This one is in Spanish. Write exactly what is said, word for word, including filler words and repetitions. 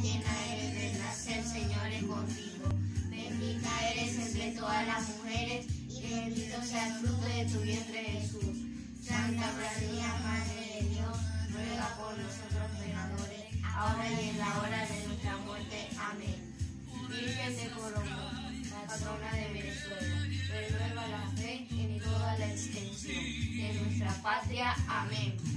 llena eres de gracia, el Señor es contigo. Bendita eres entre todas las mujeres, y bendito sea el fruto de tu vientre Jesús. Santa María, Madre de Dios, ruega por nosotros pecadores, ahora y en la hora de nuestra muerte. Amén. Virgen de Coromo, patrona de Venezuela, renueva la fe en toda la extensión de nuestra patria. Amén.